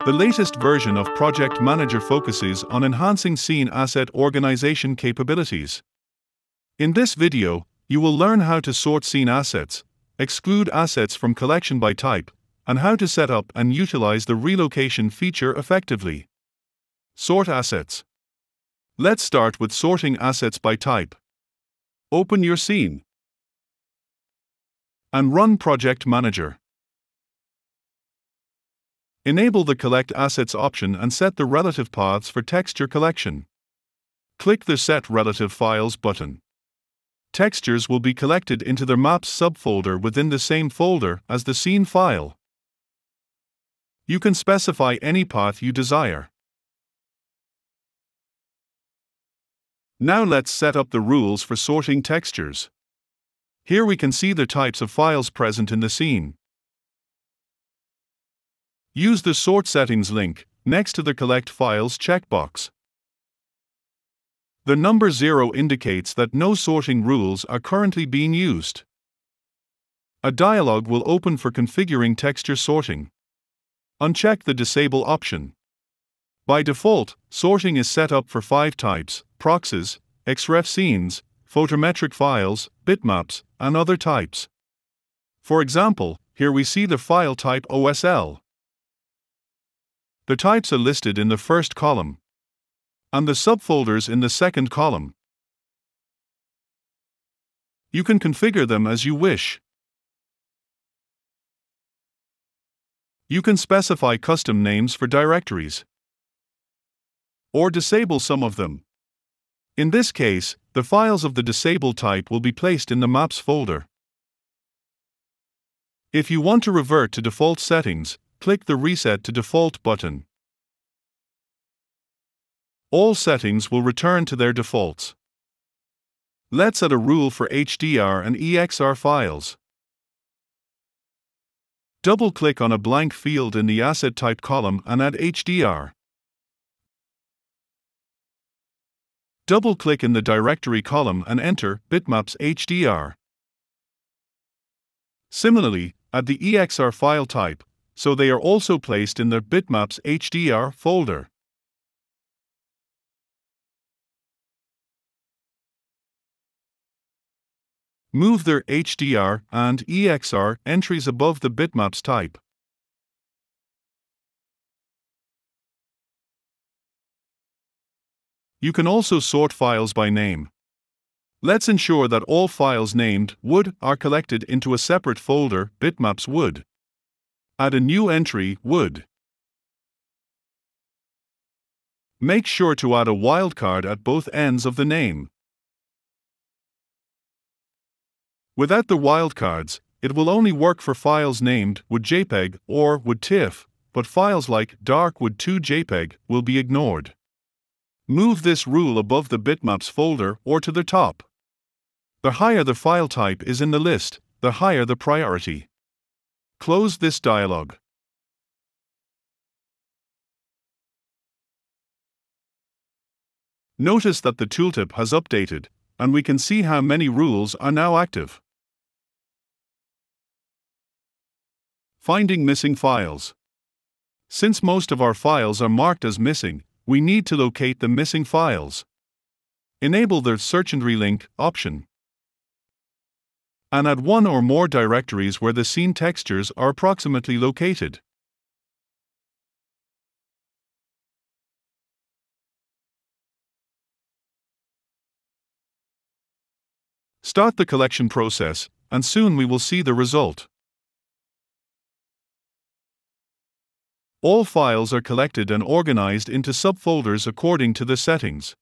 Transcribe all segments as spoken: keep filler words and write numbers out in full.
The latest version of Project Manager focuses on enhancing scene asset organization capabilities. In this video, you will learn how to sort scene assets, exclude assets from collection by type, and how to set up and utilize the relocation feature effectively. Sort assets. Let's start with sorting assets by type. Open your scene and run Project Manager. Enable the Collect Assets option and set the relative paths for texture collection. Click the Set Relative Files button. Textures will be collected into the Maps subfolder within the same folder as the scene file. You can specify any path you desire. Now let's set up the rules for sorting textures. Here we can see the types of files present in the scene. Use the Sort Settings link next to the Collect Files checkbox. The number zero indicates that no sorting rules are currently being used. A dialog will open for configuring texture sorting. Uncheck the Disable option. By default, sorting is set up for five types: proxies, xref scenes, photometric files, bitmaps, and other types. For example, here we see the file type O S L. The types are listed in the first column, and the subfolders in the second column. You can configure them as you wish. You can specify custom names for directories, or disable some of them. In this case, the files of the disabled type will be placed in the Maps folder. If you want to revert to default settings, click the Reset to Default button. All settings will return to their defaults. Let's add a rule for H D R and E X R files. Double-click on a blank field in the Asset Type column and add H D R. Double-click in the Directory column and enter Bitmaps H D R. Similarly, add the E X R file type, so they are also placed in the Bitmaps H D R folder. Move their H D R and E X R entries above the bitmaps type. You can also sort files by name. Let's ensure that all files named wood are collected into a separate folder, bitmaps wood. Add a new entry, wood. Make sure to add a wildcard at both ends of the name. Without the wildcards, it will only work for files named wood.jpg or wood.tiff, but files like dark-wood two JPEG will be ignored. Move this rule above the bitmaps folder or to the top. The higher the file type is in the list, the higher the priority. Close this dialog. Notice that the tooltip has updated, and we can see how many rules are now active. Finding missing files. Since most of our files are marked as missing, we need to locate the missing files. Enable the Search&Relink option, and add one or more directories where the scene textures are approximately located. Start the collection process, and soon we will see the result. All files are collected and organized into subfolders according to the settings.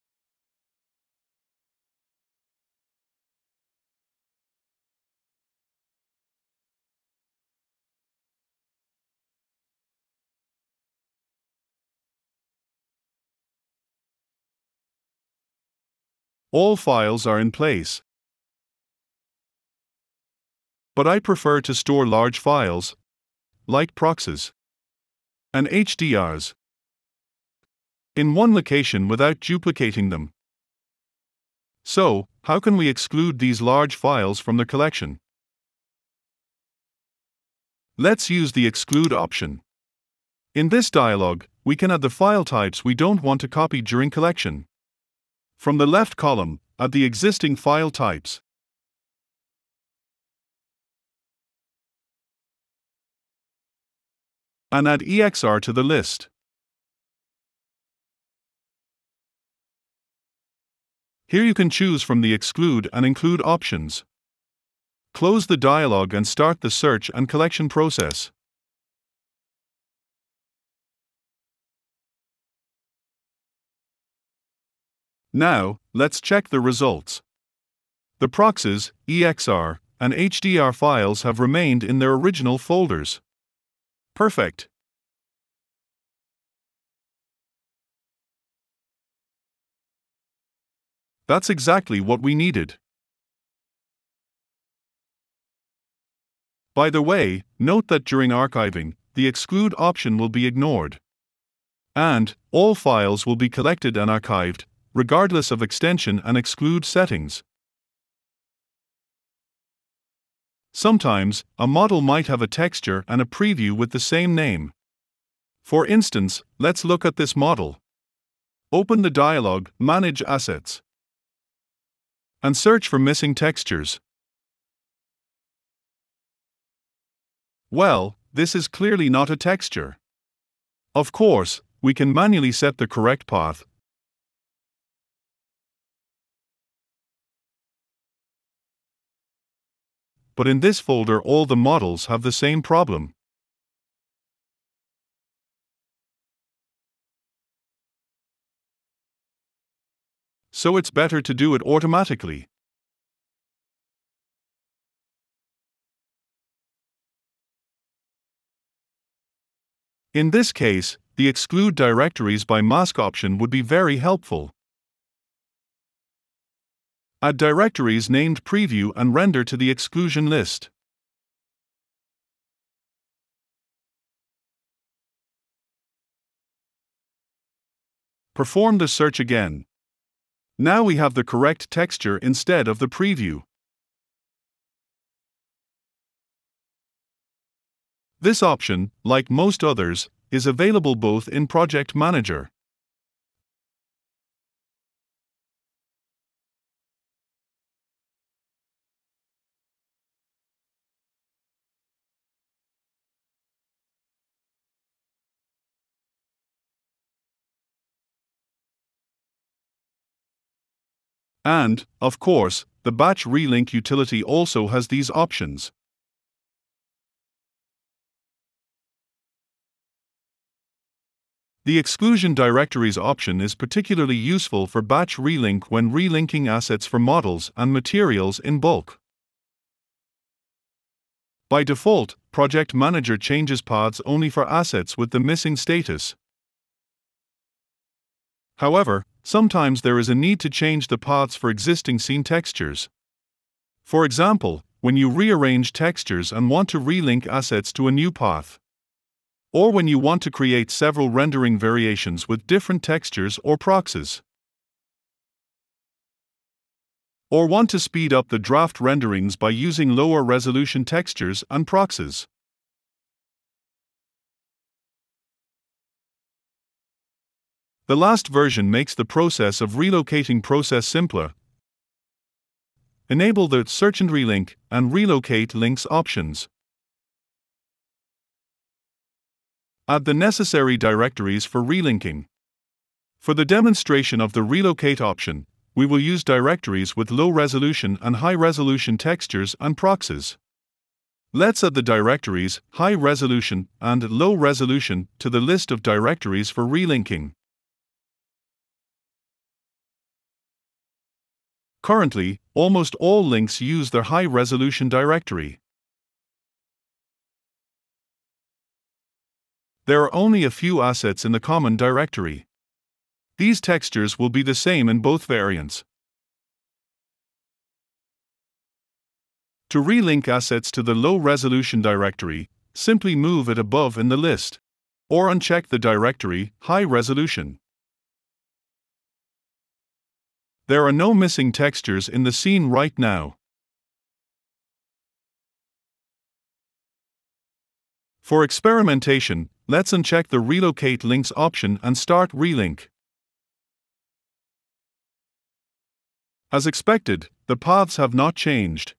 All files are in place. But I prefer to store large files, like proxies and H D Rs, in one location without duplicating them. So, how can we exclude these large files from the collection? Let's use the Exclude option. In this dialog, we can add the file types we don't want to copy during collection. From the left column, add the existing file types. And add E X R to the list. Here you can choose from the Exclude and Include options. Close the dialog and start the search and collection process. Now, let's check the results. The proxies, E X R, and H D R files have remained in their original folders. Perfect. That's exactly what we needed. By the way, note that during archiving, the Exclude option will be ignored. And all files will be collected and archived, regardless of extension and exclude settings. Sometimes, a model might have a texture and a preview with the same name. For instance, let's look at this model. Open the dialog, Manage Assets, and search for missing textures. Well, this is clearly not a texture. Of course, we can manually set the correct path, but in this folder all the models have the same problem. So it's better to do it automatically. In this case, the Exclude Directories by Mask option would be very helpful. Add directories named Preview and render to the exclusion list. Perform the search again. Now we have the correct texture instead of the preview. This option, like most others, is available both in Project Manager. And, of course, the Batch Relink utility also has these options. The Exclusion Directories option is particularly useful for batch relink when relinking assets for models and materials in bulk. By default, Project Manager changes paths only for assets with the missing status. However, sometimes there is a need to change the paths for existing scene textures. For example, when you rearrange textures and want to relink assets to a new path. Or when you want to create several rendering variations with different textures or proxies. Or want to speed up the draft renderings by using lower resolution textures and proxies. The last version makes the process of relocating process simpler. Enable the Search and Relink and Relocate Links options. Add the necessary directories for relinking. For the demonstration of the Relocate option, we will use directories with low resolution and high resolution textures and proxies. Let's add the directories high resolution and low resolution to the list of directories for relinking. Currently, almost all links use their high-resolution directory. There are only a few assets in the common directory. These textures will be the same in both variants. To relink assets to the low-resolution directory, simply move it above in the list, or uncheck the directory High Resolution. There are no missing textures in the scene right now. For experimentation, let's uncheck the Relocate Links option and start Relink. As expected, the paths have not changed.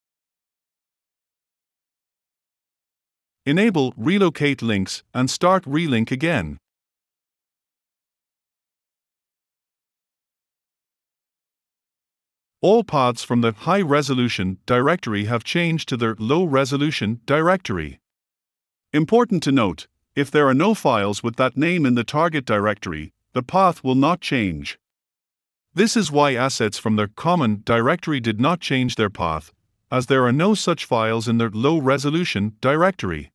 Enable Relocate Links and start Relink again. All paths from the high-resolution directory have changed to the low-resolution directory. Important to note, if there are no files with that name in the target directory, the path will not change. This is why assets from the common directory did not change their path, as there are no such files in the low-resolution directory.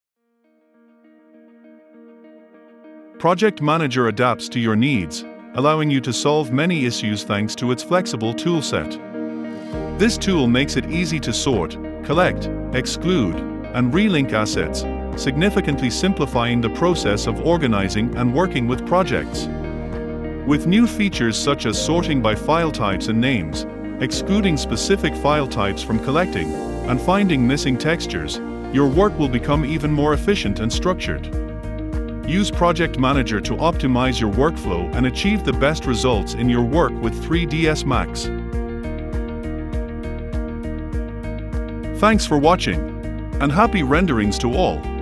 Project Manager adapts to your needs, allowing you to solve many issues thanks to its flexible toolset. This tool makes it easy to sort, collect, exclude, and relink assets, significantly simplifying the process of organizing and working with projects. With new features such as sorting by file types and names, excluding specific file types from collecting, and finding missing textures, your work will become even more efficient and structured. Use Project Manager to optimize your workflow and achieve the best results in your work with three D S Max. Thanks for watching, and happy renderings to all!